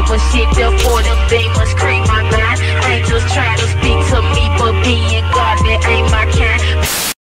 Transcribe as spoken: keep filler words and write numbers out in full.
never shit, therefore them demons creep my mind. Angels try to speak to me, but being God, that ain't my kind.